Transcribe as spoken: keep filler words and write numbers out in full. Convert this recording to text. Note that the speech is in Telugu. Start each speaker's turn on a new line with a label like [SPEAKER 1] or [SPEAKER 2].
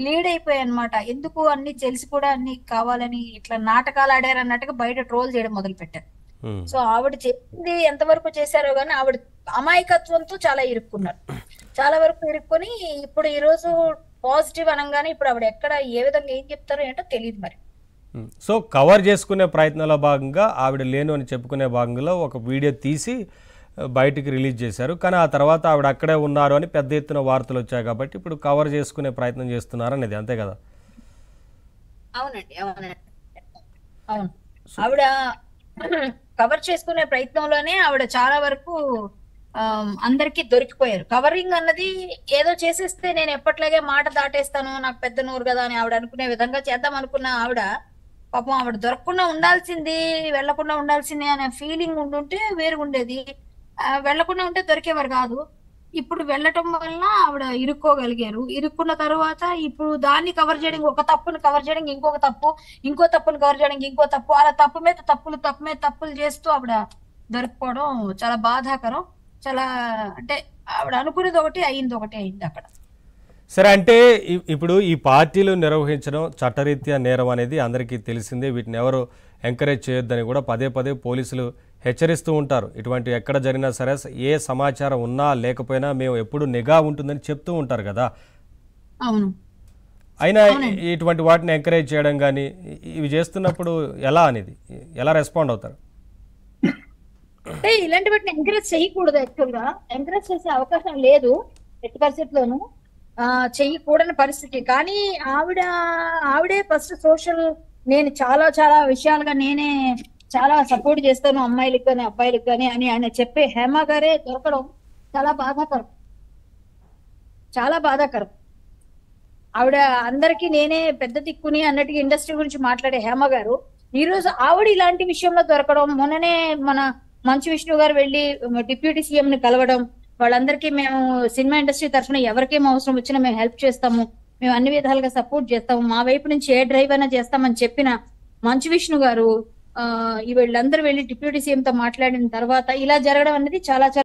[SPEAKER 1] లీడ్ అయిపోయాయి అనమాట. ఎందుకు అన్ని తెలిసి కూడా అన్ని కావాలని ఇట్లా నాటకాలు ఆడారు అన్నట్టుగా బయట ట్రోల్ చేయడం మొదలు పెట్టారు.
[SPEAKER 2] ఉమ్.
[SPEAKER 1] సో ఆవిడ చెప్పింది ఎంతవరకు చేశారో గానీ ఆవిడ అమాయకత్వంతో చాలా ఇరుక్కున్నారు. చాలా వరకు ఇరుక్కొని ఇప్పుడు ఈ రోజు పాజిటివ్ అనగానే ఇప్పుడు ఆవిడ ఎక్కడ ఏ విధంగా ఏం చెప్తారో ఏంటో తెలియదు మరి.
[SPEAKER 2] ఉమ్. సో కవర్ చేసుకునే ప్రయత్నంలో భాగంగా ఆవిడ లేను అని చెప్పుకునే భాగంలో ఒక వీడియో తీసి ఆ, బయటికి రిలీజ్ చేశారు. కానీ ఆ తర్వాత ఆవిడ అక్కడే ఉన్నారు అని పెద్ద ఎత్తున వార్తలు వచ్చాయి కాబట్టి ఇప్పుడు కవర్ చేసుకునే ప్రయత్నం చేస్తున్నారు అనేది అంతే కదా.
[SPEAKER 1] అవునండి, అవునండి, అవును. ఆవిడ కవర్ చేసుకునే ప్రయత్నంలోనే ఆవిడ చాలా వరకు అందరికి దొరికిపోయారు. కవరింగ్ అన్నది ఏదో చేసేస్తే నేను ఎప్పట్లాగే మాట దాటేస్తాను, నాకు పెద్ద నోరు కదా అని ఆవిడ అనుకునే విధంగా చేద్దాం అనుకున్న ఆవిడ పాపం ఆవిడ దొరకకుండా ఉండాల్సింది, వెళ్లకుండా ఉండాల్సింది అనే ఫీలింగ్ ఉండుంటే వేరుగుండేది. ఆ, వెళ్లకుండా ఉంటే దొరికేవారు కాదు. ఇప్పుడు వెళ్ళటం వల్ల ఆవిడ ఇరుక్కోగలిగారు. ఇరుక్కున్న తర్వాత ఇప్పుడు దాన్ని కవర్ చేయడానికి, ఒక తప్పును కవర్ చేయడానికి ఇంకొక తప్పు, ఇంకో తప్పును కవర్ చేయడానికి ఇంకో తప్పు, అలా తప్పు మీద తప్పులు తప్పు మీద తప్పులు చేస్తూ ఆవిడ దొరికిపోవడం చాలా బాధాకరం. చాలా అంటే ఆవిడ అనుకునేది ఒకటి, అయింది ఒకటి అయింది అక్కడ.
[SPEAKER 2] సరే, అంటే ఇ- ఇప్పుడు ఈ పార్టీలు నిర్వహించడం చట్టరీత్యా నేరం అనేది అందరికీ తెలిసిందే. వీటిని ఎవరు ఎంకరేజ్ చేయొద్దని కూడా పదే పదే పోలీసులు హెచ్చరిస్తూ ఉంటారు. ఇటువంటి ఎక్కడ జరిగినా సరే ఏ సమాచారం ఉన్నా లేకపోయినా మేము ఎప్పుడు నిఘా ఉంటుందని చెప్తూ ఉంటారు కదా.
[SPEAKER 1] అవును,
[SPEAKER 2] అయినా
[SPEAKER 1] అవునండి.
[SPEAKER 2] ఇటువంటి వాటిని ఎంకరేజ్ చేయడం కానీ ఇవి చేస్తున్నప్పుడు ఎలా అనేది ఎలా రెస్పాండ్ అవుతారు?
[SPEAKER 1] అంటే ఇలాంటి వాటిని ఎంకరేజ్ చేయకూడదు. యాక్చువల్ గా ఎంకరేజ్ చేసే అవకాశం లేదు ఎట్టి పరిస్థితుల్లోనూ. ఆ చెయ్యకూడని పరిస్థితి. కానీ ఆవిడ ఆవిడే ఫస్ట్ సోషల్, నేను చాలా చాలా విషయాలుగా నేనే చాలా సపోర్ట్ చేస్తాను అమ్మాయిలకు కానీ అబ్బాయిలకు కానీ అని ఆయన చెప్పే హేమ గారే దొరకడం చాలా బాధాకరం, చాలా బాధాకరం. ఆవిడ అందరికి నేనే పెద్ద దిక్కుని అన్నట్టుగా ఇండస్ట్రీ గురించి మాట్లాడే హేమ గారు ఈ రోజు ఆవిడ ఇలాంటి విషయంలో దొరకడం, మొన్ననే మన మంచు విష్ణు గారు వెళ్ళి డిప్యూటీ సీఎం ని కలవడం, వాళ్ళందరికీ మేము సినిమా ఇండస్ట్రీ తరఫున ఎవరికేం అవసరం వచ్చినా మేము హెల్ప్ చేస్తాము, మేము అన్ని విధాలుగా సపోర్ట్ చేస్తాము, మా వైపు నుంచి ఏ డ్రైవ్ అయినా చేస్తామని చెప్పిన మంచు విష్ణు గారు ఆ ఈ వీళ్ళందరూ వెళ్ళి డిప్యూటీ సీఎం తో మాట్లాడిన తర్వాత ఇలా జరగడం అనేది చాలా చాలా